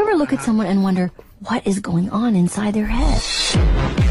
ever look at someone and wonder what is going on inside their head?